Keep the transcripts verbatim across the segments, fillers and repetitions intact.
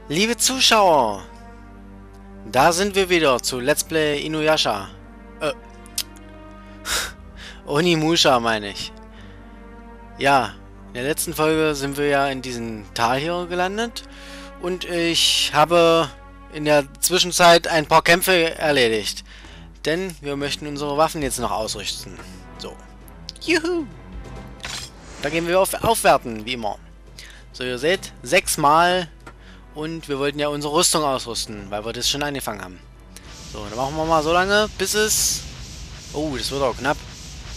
Liebe Zuschauer, da sind wir wieder zu Let's Play Inuyasha. Äh, Onimusha meine ich. Ja, in der letzten Folge sind wir ja in diesem Tal hier gelandet und ich habe in der Zwischenzeit ein paar Kämpfe erledigt. Denn wir möchten unsere Waffen jetzt noch ausrüsten. So. Juhu! Da gehen wir auf Aufwerten, wie immer. So, ihr seht, sechsmal. Und wir wollten ja unsere Rüstung ausrüsten, weil wir das schon angefangen haben. So, dann machen wir mal so lange, bis es... Oh, das wird auch knapp.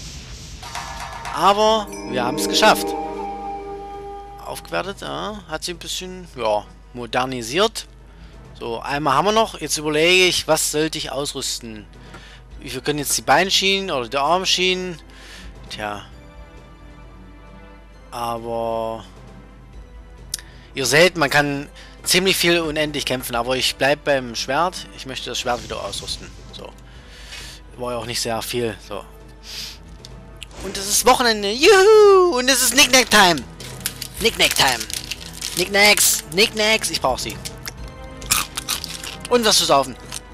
Aber wir haben es geschafft. Aufgewertet, ja. Hat sich ein bisschen, ja, modernisiert. So, einmal haben wir noch. Jetzt überlege ich, was sollte ich ausrüsten? Wir können jetzt die Beinschienen oder die Armschienen. Tja. Aber... Ihr seht, man kann ziemlich viel unendlich kämpfen, aber ich bleibe beim Schwert. Ich möchte das Schwert wieder ausrüsten. So. War ja auch nicht sehr viel. So. Und es ist Wochenende. Juhu! Und es ist Nicknack-Time. Nicknack-Time. Nicknacks. Nicknacks. Ich brauche sie. Und was zu saufen.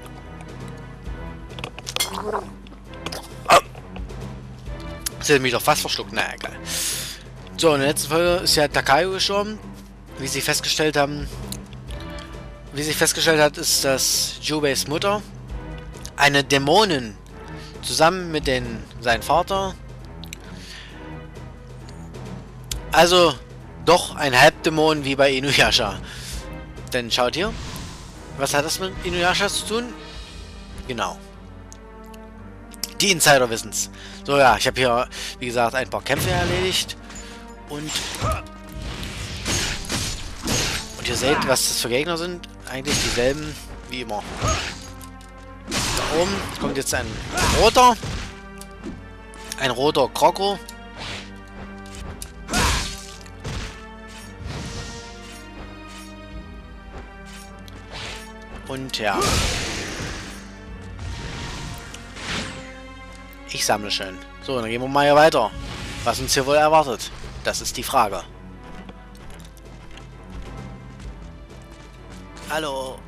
Oh. Das hätte mich doch fast verschluckt. Na, egal. So, in der letzten Folge ist ja Takayo gestorben. Wie sie festgestellt haben, wie sie festgestellt hat, ist, dass Jubeis Mutter eine Dämonin zusammen mit den, seinem Vater, also doch ein Halbdämon wie bei Inuyasha. Denn schaut hier, was hat das mit Inuyasha zu tun? Genau. Die Insider wissen's. So, ja, ich habe hier, wie gesagt, ein paar Kämpfe erledigt und Und ihr seht, was das für Gegner sind. Eigentlich dieselben wie immer. Da oben kommt jetzt ein roter. Ein roter Kroko. Und ja. Ich sammle schön. So, dann gehen wir mal hier weiter. Was uns hier wohl erwartet? Das ist die Frage. Hallo.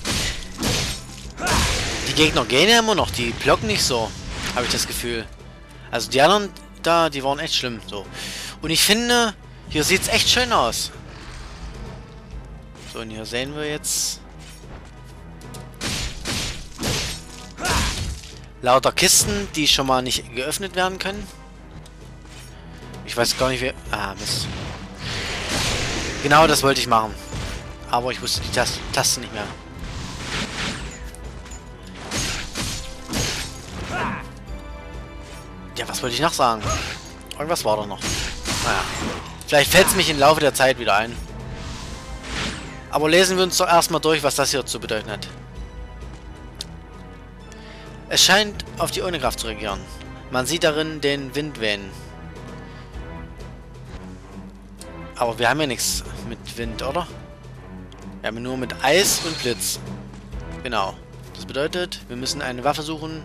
Die Gegner gehen ja immer noch, die blocken nicht so, habe ich das Gefühl. Also die anderen da, die waren echt schlimm. So. Und ich finde, hier sieht es echt schön aus. So, und hier sehen wir jetzt lauter Kisten, die schon mal nicht geöffnet werden können. Ich weiß gar nicht, wie... Ah, Mist. Genau das wollte ich machen. Aber ich wusste die Taste, Taste nicht mehr. Ja, was wollte ich noch sagen? Irgendwas war doch noch. Naja. Vielleicht fällt es mich im Laufe der Zeit wieder ein. Aber lesen wir uns doch erstmal durch, was das hier zu bedeuten hat. Es scheint auf die Ohne-Kraft zu regieren. Man sieht darin den Wind wehen. Aber wir haben ja nichts mit Wind, oder? Wir haben nur mit Eis und Blitz. Genau. Das bedeutet, wir müssen eine Waffe suchen.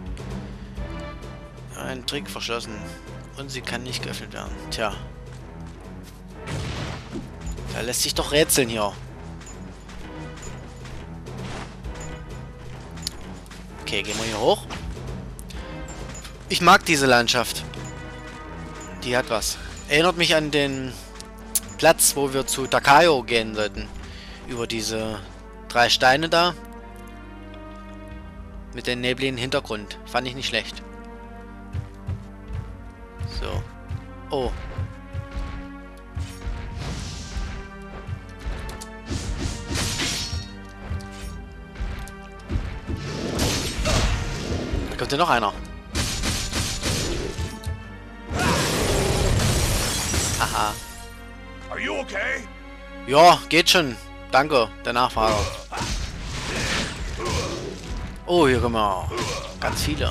Ein Trick verschlossen. Und sie kann nicht geöffnet werden. Tja. Da lässt sich doch rätseln hier. Okay, gehen wir hier hoch. Ich mag diese Landschaft. Die hat was. Erinnert mich an den Platz, wo wir zu Takayo gehen sollten. Über diese drei Steine da. Mit dem nebligen Hintergrund. Fand ich nicht schlecht. So. Oh. Da kommt ja noch einer. Haha. Are you okay? Ja, geht schon. Danke, der Nachfahrer. Oh, hier kommen wir ganz viele.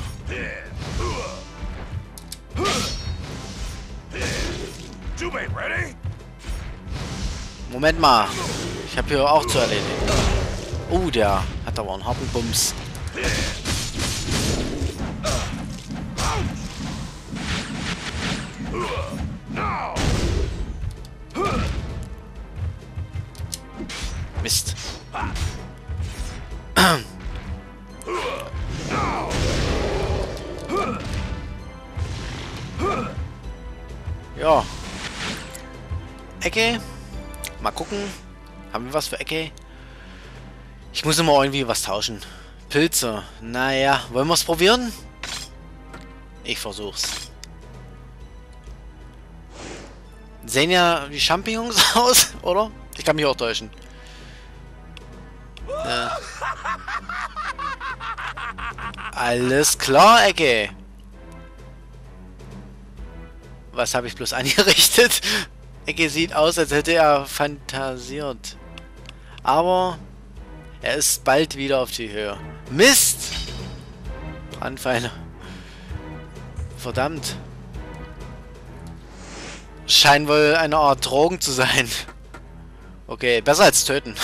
Moment mal. Ich habe hier auch zu erledigen. Oh, der hat aber einen harten Bums. Mist. Ja. Ecke. Mal gucken. Haben wir was für Ecke? Ich muss immer irgendwie was tauschen. Pilze. Naja, wollen wir es probieren? Ich versuch's. Sehen ja wie Champignons aus, oder? Ich kann mich auch täuschen. Äh. Alles klar, Ecke. Was habe ich bloß angerichtet? Ecke sieht aus, als hätte er fantasiert. Aber er ist bald wieder auf die Höhe. Mist! Brandpfeile. Verdammt. Scheint wohl eine Art Drogen zu sein. Okay, besser als töten.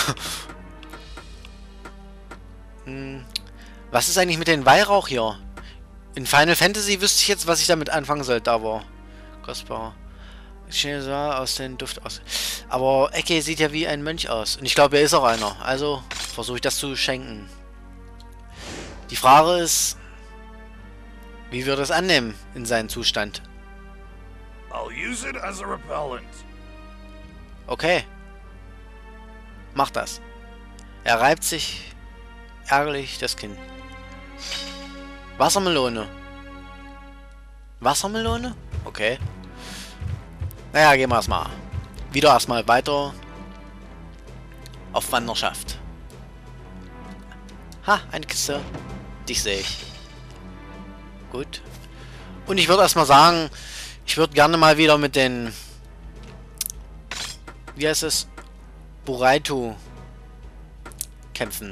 hm. Was ist eigentlich mit dem Weihrauch hier? In Final Fantasy wüsste ich jetzt, was ich damit anfangen sollte, aber... Kostbar. Aus den Duft aus. Aber Ecke sieht ja wie ein Mönch aus. Und ich glaube, er ist auch einer. Also versuche ich das zu schenken. Die Frage ist, wie wir das annehmen in seinem Zustand. I'll use it as a repellent. Okay. Mach das. Er reibt sich ärgerlich das Kinn. Wassermelone. Wassermelone? Okay. Naja, gehen wir erstmal. Wieder erstmal weiter auf Wanderschaft. Ha, eine Kiste. Dich sehe ich. Gut. Und ich würde erstmal sagen, ich würde gerne mal wieder mit den... Wie heißt es? Buraitu kämpfen.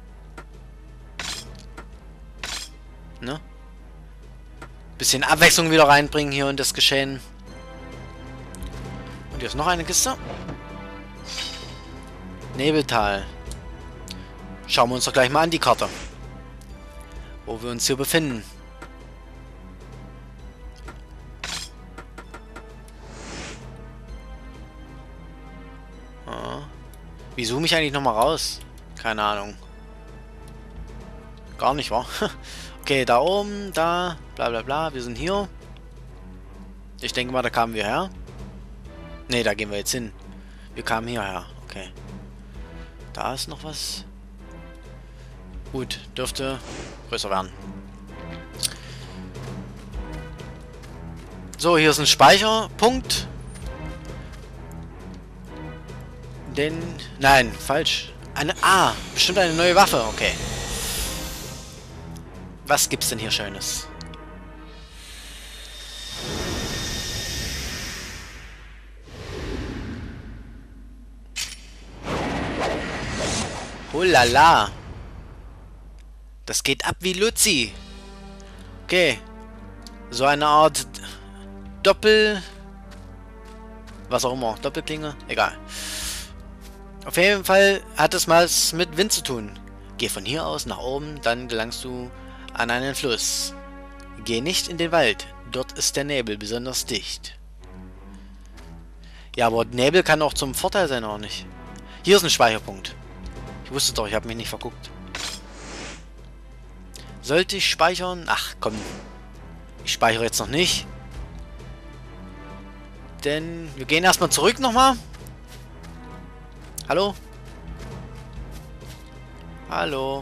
Ne? Bisschen Abwechslung wieder reinbringen hier in das Geschehen. Und hier ist noch eine Kiste. Nebeltal. Schauen wir uns doch gleich mal an die Karte. Wo wir uns hier befinden. Ah. Wie zoome ich eigentlich nochmal raus? Keine Ahnung. Gar nicht, wahr? Okay, da oben, da, bla bla bla, wir sind hier. Ich denke mal, da kamen wir her. Ne, da gehen wir jetzt hin. Wir kamen hierher, okay. Da ist noch was. Gut, dürfte größer werden. So, hier ist ein Speicherpunkt. Den... Nein, falsch. Eine... Ah, bestimmt eine neue Waffe, okay. Was gibt's denn hier Schönes? Holala. Das geht ab wie Luzi. Okay. So eine Art Doppel... Was auch immer. Doppelklinge? Egal. Auf jeden Fall hat es mal mit Wind zu tun. Geh von hier aus nach oben, dann gelangst du an einen Fluss. Geh nicht in den Wald. Dort ist der Nebel besonders dicht. Ja, aber Nebel kann auch zum Vorteil sein, auch nicht. Hier ist ein Speicherpunkt. Ich wusste doch, ich habe mich nicht verguckt. Sollte ich speichern? Ach, komm. Ich speichere jetzt noch nicht. Denn wir gehen erstmal zurück nochmal. Hallo? Hallo?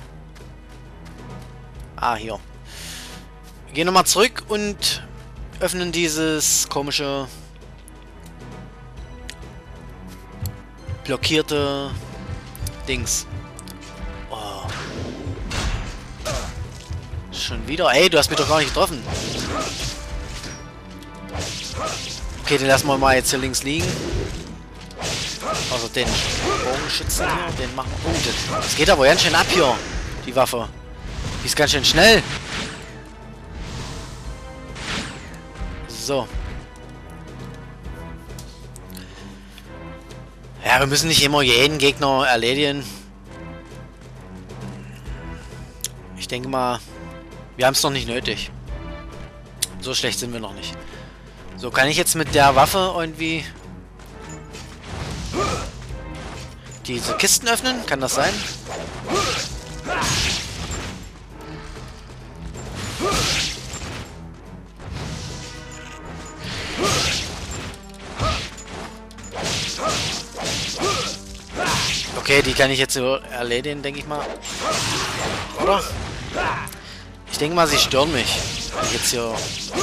Ah, hier. Wir gehen nochmal zurück und öffnen dieses komische blockierte Dings. Oh. Schon wieder? Ey, du hast mich doch gar nicht getroffen. Okay, den lassen wir mal jetzt hier links liegen. Also den Bogenschützen hier, den machen wir. Oh, das geht aber ganz schön ab hier, die Waffe. Die ist ganz schön schnell. So. Ja, wir müssen nicht immer jeden Gegner erledigen. Ich denke mal, wir haben es noch nicht nötig. So schlecht sind wir noch nicht. So, kann ich jetzt mit der Waffe irgendwie diese Kisten öffnen. Kann das sein? Okay, die kann ich jetzt so erledigen, denke ich mal. Oder? Ich denke mal, sie stören mich. Wenn ich jetzt hier...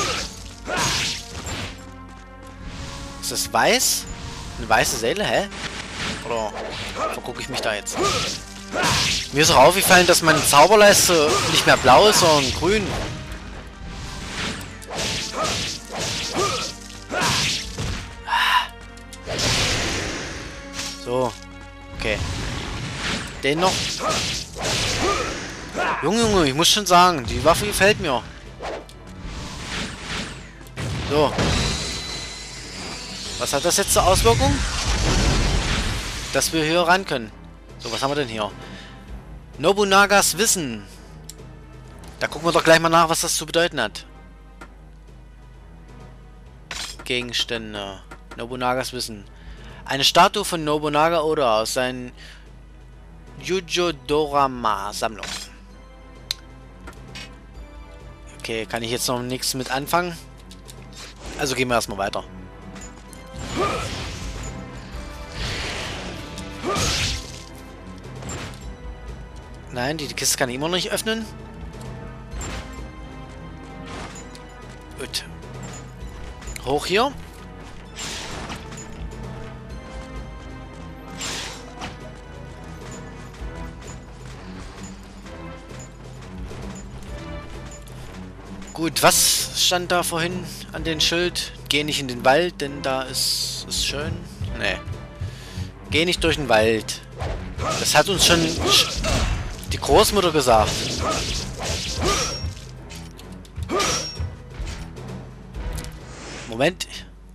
Ist das weiß? Eine weiße Seele, hä? Oder vergucke ich mich da jetzt? Mir ist auch aufgefallen, dass meine Zauberleiste nicht mehr blau ist, sondern grün. So. Okay. Den noch. Junge, Junge, ich muss schon sagen, die Waffe gefällt mir. So. Was hat das jetzt zur Auswirkung? Dass wir hier ran können. So, was haben wir denn hier? Nobunagas Wissen. Da gucken wir doch gleich mal nach, was das zu bedeuten hat. Gegenstände. Nobunagas Wissen. Eine Statue von Nobunaga Oda aus seinen Yujodorama-Sammlung. Okay, kann ich jetzt noch nichts mit anfangen? Also gehen wir erstmal weiter. Nein, die, die Kiste kann ich immer noch nicht öffnen. Gut. Hoch hier. Gut, was stand da vorhin an den Schild? Geh nicht in den Wald, denn da ist es schön. Nee. Geh nicht durch den Wald. Das hat uns schon die Großmutter gesagt. Moment.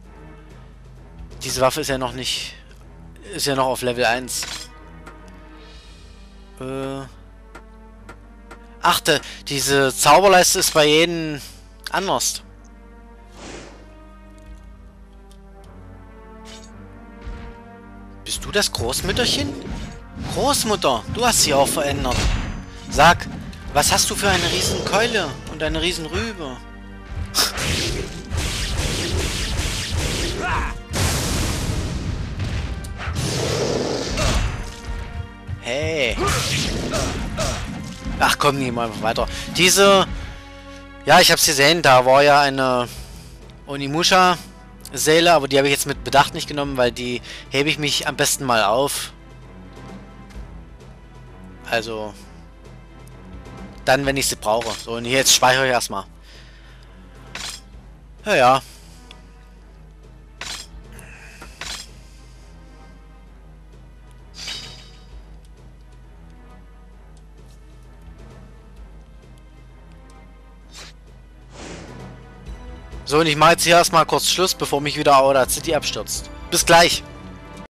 Diese Waffe ist ja noch nicht... Ist ja noch auf Level eins. Äh... Achte, diese Zauberleiste ist bei jedem anders. Bist du das Großmütterchen? Großmutter, du hast sie auch verändert. Sag, was hast du für eine riesen Keule und eine riesen Rübe? Hey. Ach komm, gehen wir einfach weiter. Diese... Ja, ich hab's gesehen, da war ja eine Onimusha-Seele, aber die habe ich jetzt mit Bedacht nicht genommen, weil die hebe ich mich am besten mal auf. Also... Dann, wenn ich sie brauche. So, und jetzt speichere ich erstmal. Ja, ja. So, und ich mache jetzt hier erstmal kurz Schluss, bevor mich wieder Aoda City abstürzt. Bis gleich!